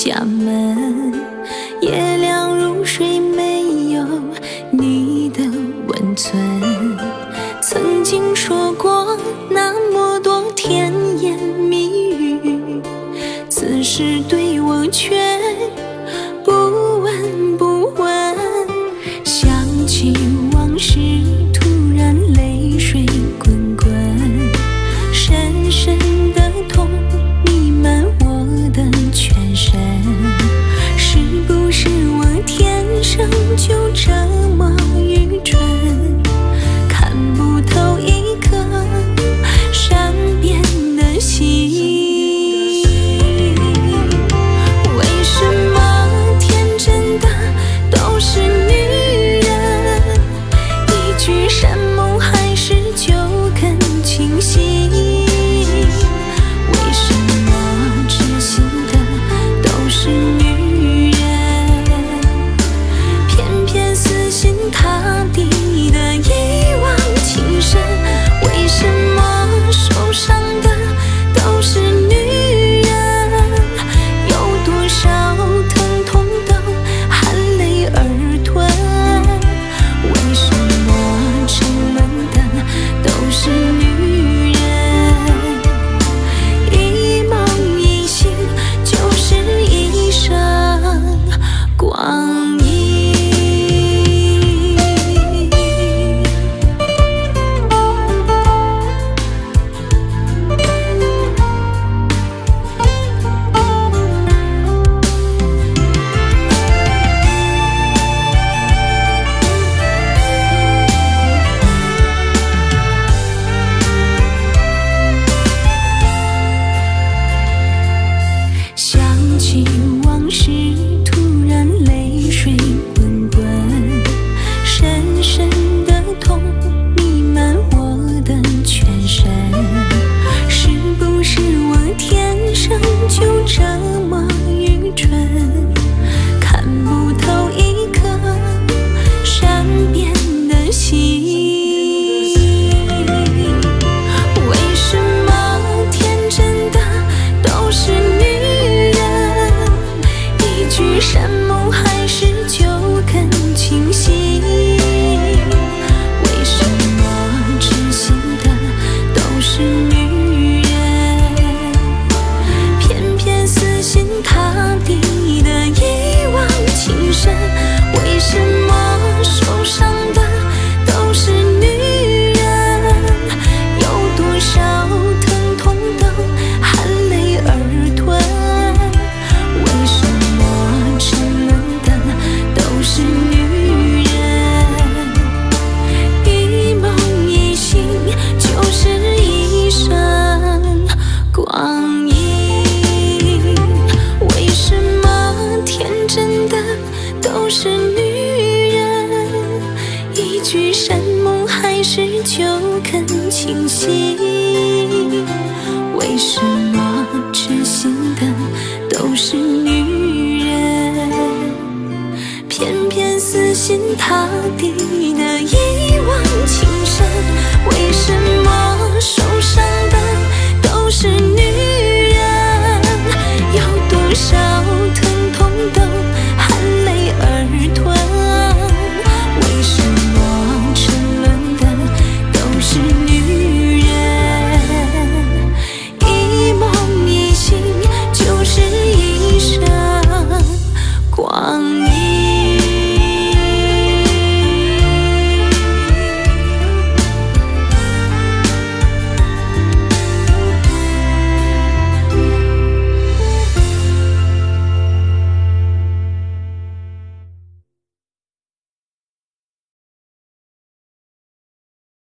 家门，夜凉如水，没有你的温存。曾经说过那么多甜言蜜语，此时对我却不闻不问。想起往事，突然泪水滚滚，深深的痛弥漫我的全身。是不是我天生就这么愚蠢，看不透一颗善变的心？为什么天真的都是女人，一句山盟海誓就更清晰？为什么痴心的都是女人，偏偏死心塌地的一往情深？为什么受伤的都是女人，有多少疼痛都含泪而吞？为什么沉沦的都是女人，一梦一醒就是一生光阴？想起往事，突然泪水滚滚，深深的痛弥漫我的全身。是不是我天生就这么愚蠢，看不透一颗善变的心？为什么天真的都是女人，一句山盟海誓就更清晰？为什么痴心的都是女人，偏偏死心塌地的一往情深？为什么受伤的都是女人，有多少疼痛都含泪而吞？为什么沉沦的都是女人，一梦一醒就是一生光阴？为什么天真的都是女人，一句山盟海誓就更清晰？为什么痴心的都是女人，偏偏死心塌地的一往情深？为什么受伤